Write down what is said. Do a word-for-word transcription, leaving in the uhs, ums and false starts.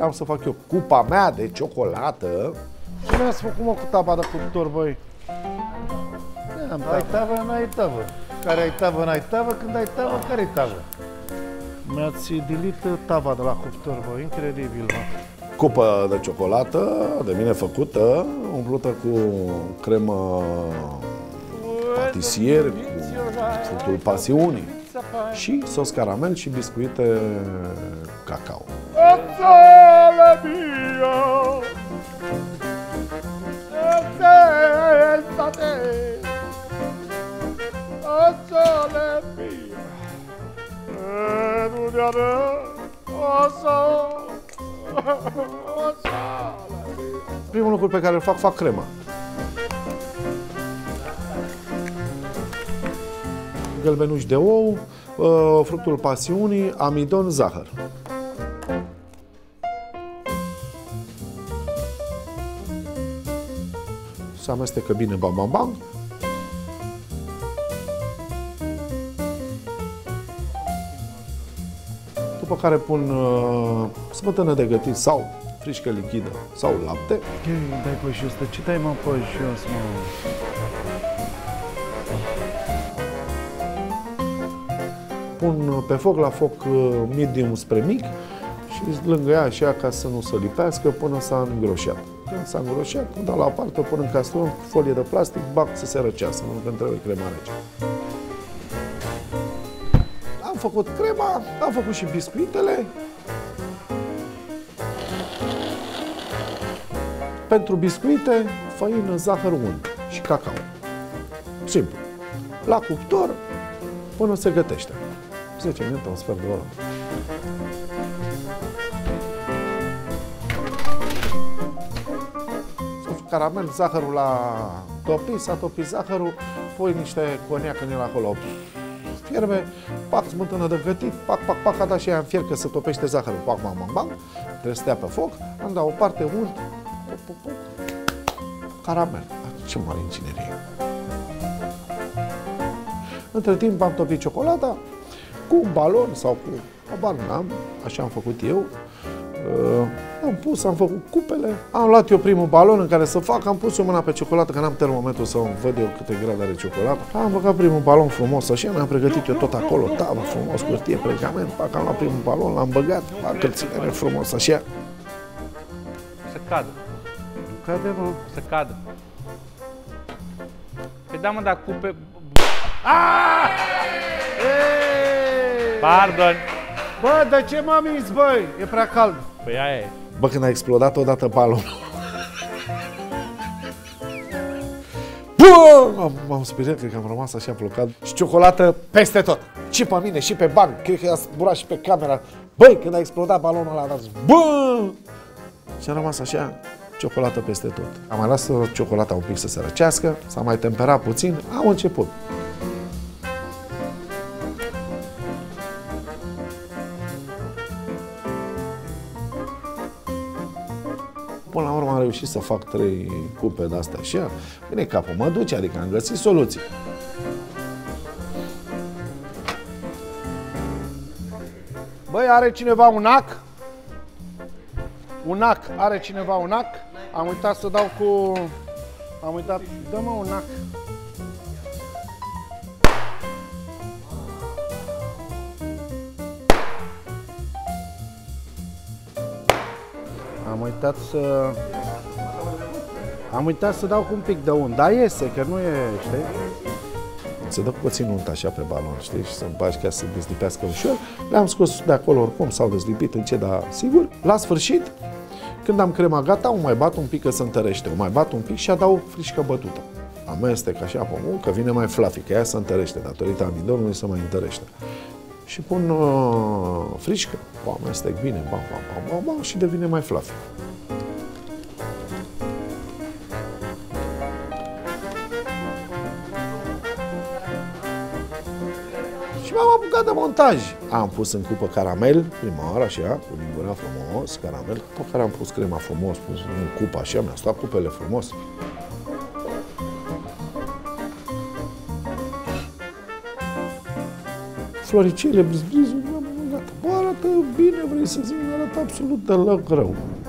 am să fac eu cupa mea de ciocolată. Ce mi-ați făcut, mă, cu taba de cuptor, băi? Ai tavă, n-ai tavă. Care ai tavă, n-ai tavă, când ai tavă, care-i tavă? Mi-ați dilit tava de la cuptor, bă, incredibil, mă. Cupă de ciocolată, de mine făcută, umplută cu cremă patisier, cu fructul pasiunii și sos caramel și biscuite cacao. Primul lucru pe care îl fac, fac crema. Gălbenuși de ou, fructul pasiunii, amidon, zahăr. Se amestecă bine, bam, bam, bam. După care pun uh, smântână de gătit sau frișcă lichidă sau lapte. Ei, dai pe jos, ce dai, mă, pe jos, mă? Pun pe foc, la foc medium spre mic și lângă ea așa ca să nu se lipească până s-a îngroșat. Când s-a îngroșat, dau la o parte, o pun în castron cu folie de plastic, bag să se răcească, nu când trebuie crema rece. Am făcut crema, am făcut și biscuitele. Pentru biscuite, făină, zahăr unt și cacao. Simplu. La cuptor până se gătește. zece minute, un sfert de oră. Caramel, zahărul la topit, s-a topit zahărul, pui niște coniac în el acolo, fierbe, pac, smântână de gătit, pac, pac, pac, a dat și aia în fier că se topește zahărul, pac, bang, bang, bang, trebuie să stea pe foc, am dat o parte unt, puc, puc, puc, caramel. Ce mare inginerie! Între timp am topit ciocolata cu un balon sau cu o banană, așa am făcut eu. Uh, am pus, am făcut cupele, am luat eu primul balon în care să fac, am pus eu mâna pe ciocolată, că n-am termometru să văd eu câte grade are ciocolata. Am băgat primul balon frumos așa, mi-am pregătit eu tot acolo, tavă frumos, hârtie, pergament, pac, am luat primul balon, l-am băgat, pac, îl ține frumos așa. Să cadă. Cade, mă. Să cadă. Păi da, mă, dar cupe... Aaaa! Pardon. Bă, de ce m-am ins, băi? E prea cald. Păi aia e. Bă, când a explodat odată balonul. M-am speriat, cred că am rămas așa blocat. Și ciocolată peste tot. Și pe mine, și pe banc. Cred că i-a zburat și pe camera. Băi, când a explodat balonul ăla, a zis, bă! Și am rămas așa, ciocolată peste tot. Am mai lăsat ciocolata un pic să se răcească, s-a mai temperat puțin, am început. Până la urmă am reușit să fac trei cupe de-astea așa. Bine, capul mă duce, adică am găsit soluții. Băi, are cineva un ac? Un ac, are cineva un ac? Am uitat să dau cu... Am uitat... Dă-mă un ac. Am uitat să... Am uitat să dau cu un pic de unt, dar iese, că nu e, știi? Se dă puțin unt așa pe balon, știi? Și să-mi bagi ca să dezlipească ușor. Le-am scos de acolo oricum, s-au dezlipit încet, dar sigur. La sfârșit, când am crema gata, o mai bat un pic că se întărește. O mai bat un pic și adaug frișcă bătută. Amestec așa pe mult, că vine mai fluffy, că ea se întărește. Datorită amidonului se mai întărește. Și pun uh, frișcă, o amestec bine, bam, bam, bam, bam, bam, și devine mai fluffy. Și m-am apucat de montaj. Am pus în cupă caramel, prima oară așa, cu lingura frumos, caramel, după care am pus crema frumos, pus în cupă așa, mi-a stat cupele frumos. Floricele, bzbrizul, gata. Bă, arată bine, vrei să zic, arată absolut deloc rău.